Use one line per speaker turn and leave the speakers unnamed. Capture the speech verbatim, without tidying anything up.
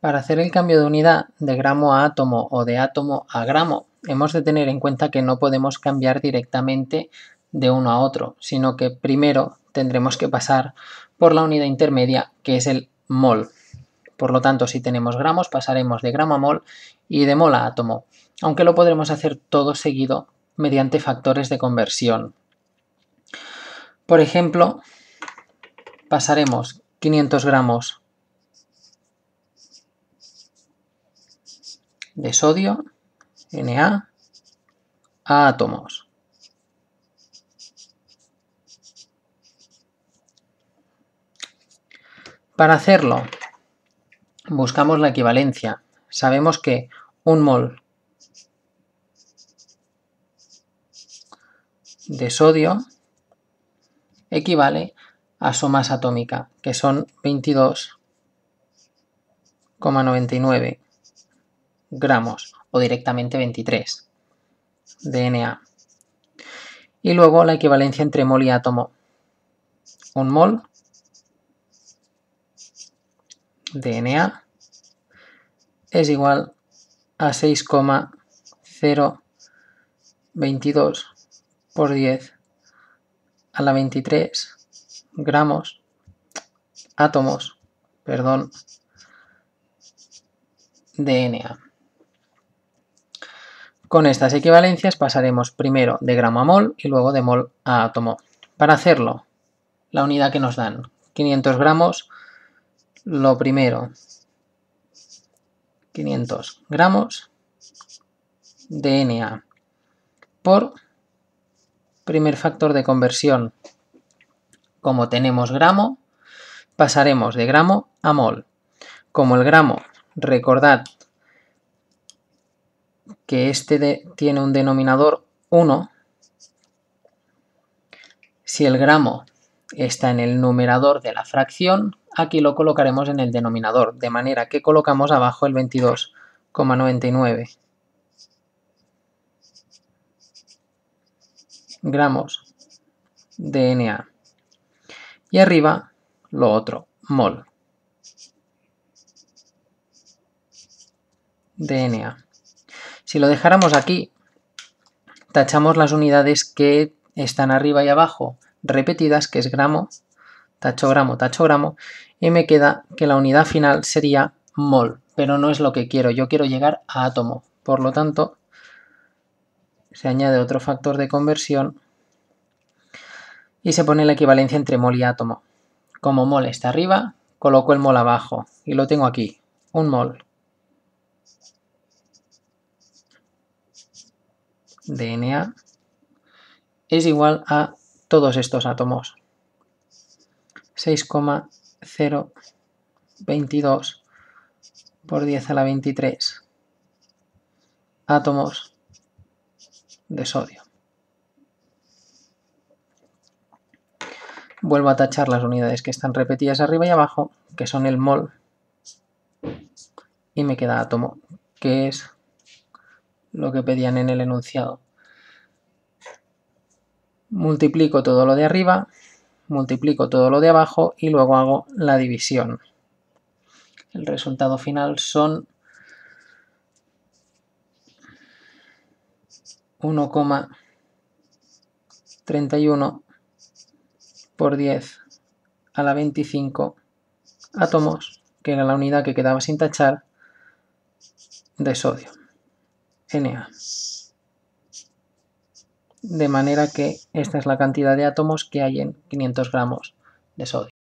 Para hacer el cambio de unidad de gramo a átomo o de átomo a gramo, hemos de tener en cuenta que no podemos cambiar directamente de uno a otro, sino que primero tendremos que pasar por la unidad intermedia, que es el mol. Por lo tanto, si tenemos gramos, pasaremos de gramo a mol y de mol a átomo, aunque lo podremos hacer todo seguido mediante factores de conversión. Por ejemplo, pasaremos quinientos gramos de sodio, Na, a átomos. Para hacerlo, buscamos la equivalencia. Sabemos que un mol de sodio equivale a su masa atómica, que son veintidós coma noventa y nueve gramos, o directamente veintitrés de Na. Y luego la equivalencia entre mol y átomo. Un mol de Na es igual a seis coma cero veintidós por diez a la veintitrés gramos, átomos, perdón, de Na. Con estas equivalencias pasaremos primero de gramo a mol y luego de mol a átomo. Para hacerlo, la unidad que nos dan, quinientos gramos, lo primero, quinientos gramos de Na por primer factor de conversión. Como tenemos gramo, pasaremos de gramo a mol. Como el gramo, recordad que este de, tiene un denominador uno, si el gramo está en el numerador de la fracción, aquí lo colocaremos en el denominador, de manera que colocamos abajo el veintidós coma noventa y nueve gramos de Na. Y arriba lo otro, mol de Na. Si lo dejáramos aquí, tachamos las unidades que están arriba y abajo repetidas, que es gramo, tacho gramo, tacho gramo, y me queda que la unidad final sería mol, pero no es lo que quiero, yo quiero llegar a átomo, por lo tanto se añade otro factor de conversión y se pone la equivalencia entre mol y átomo. Como mol está arriba, coloco el mol abajo y lo tengo aquí, un mol de Na es igual a todos estos átomos, seis coma cero veintidós por diez a la veintitrés átomos de sodio. Vuelvo a tachar las unidades que están repetidas arriba y abajo, que son el mol, y me queda átomo, que es lo que pedían en el enunciado. Multiplico todo lo de arriba, multiplico todo lo de abajo y luego hago la división. El resultado final son uno coma treinta y uno por diez a la veinticinco átomos, que era la unidad que quedaba sin tachar, de sodio, Na. De manera que esta es la cantidad de átomos que hay en quinientos gramos de sodio.